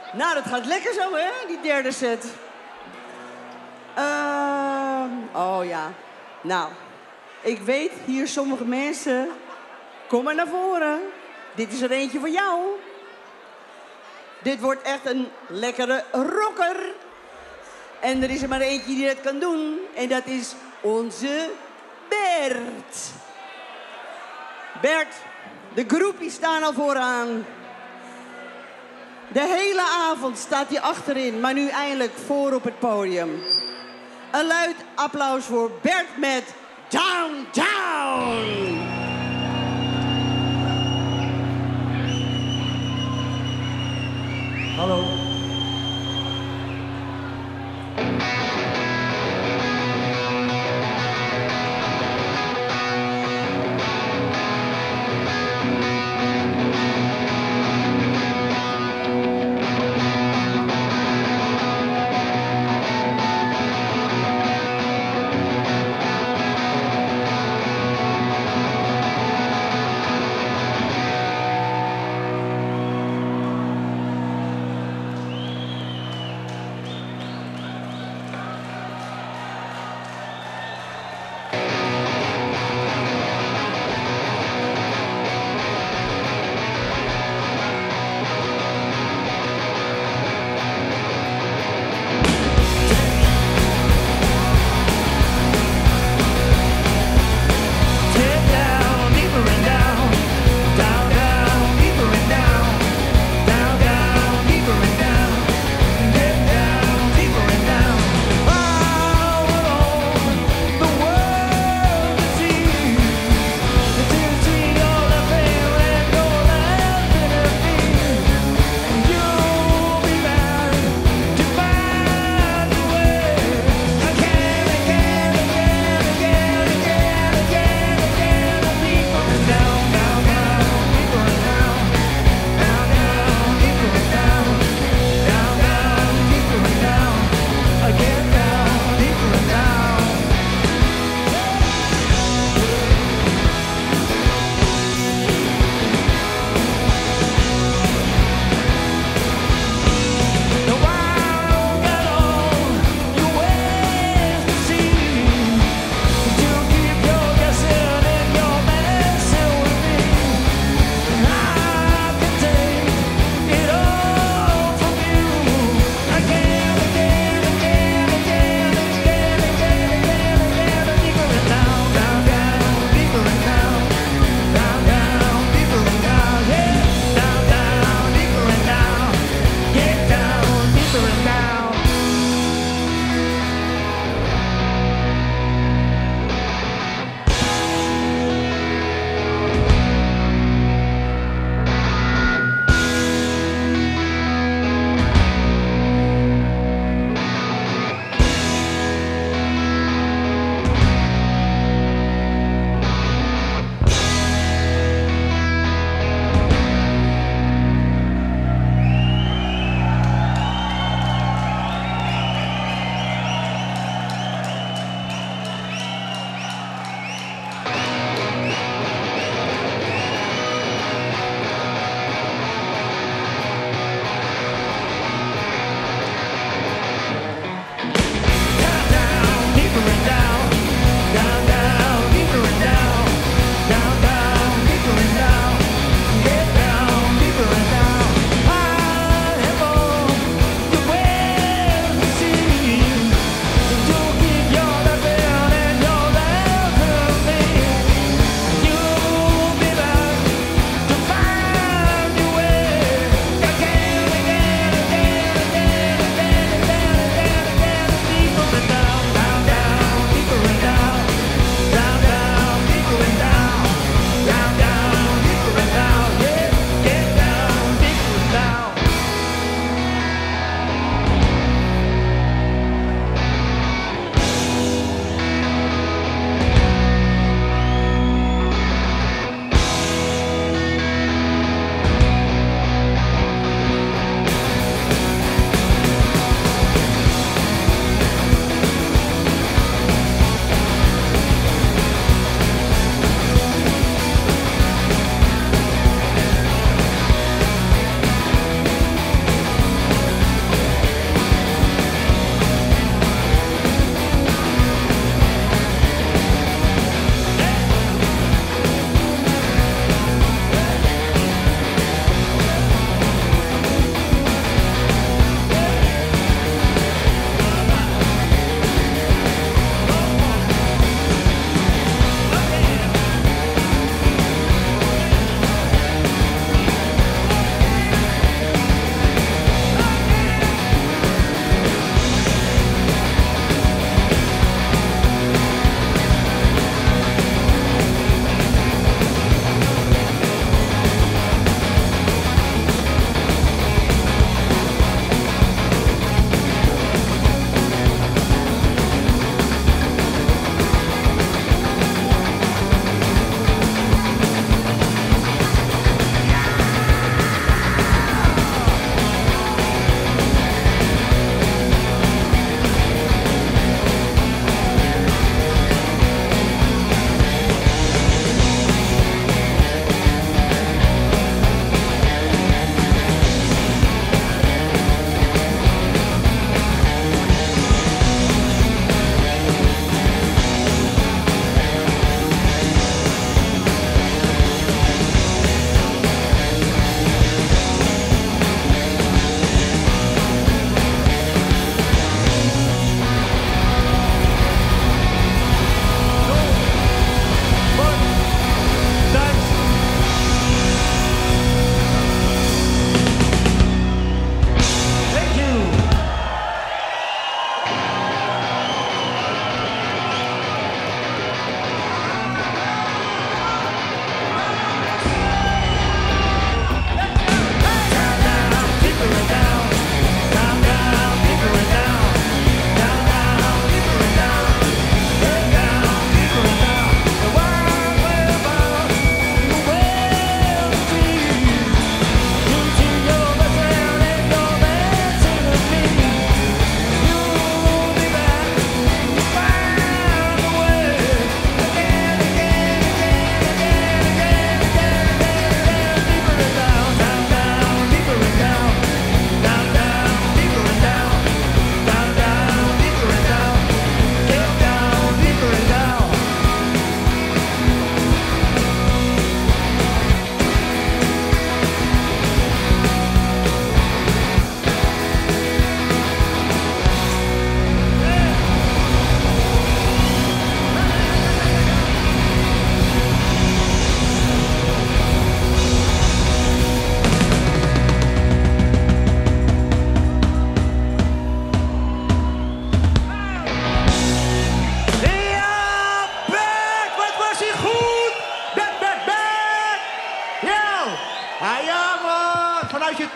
Nou, dat gaat lekker zo, hè, die derde set. Oh ja. Nou, ik weet hier sommige mensen... Kom maar naar voren. Dit is er eentje voor jou. Dit wordt echt een lekkere rocker. En er is er maar eentje die dat kan doen. En dat is onze Bert. Bert, de groepjes staan al vooraan. De hele avond staat hij achterin, maar nu eindelijk voor op het podium. Een luid applaus voor Bert met Downtown. Hallo.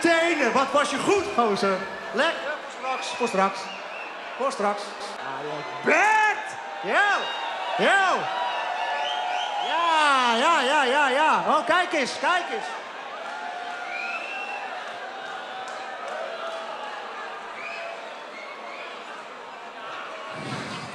tenen, wat was je goed, gozer. Lekker, voor straks. Voor straks. Bert! Yo! Yo! Ja. Oh, kijk eens.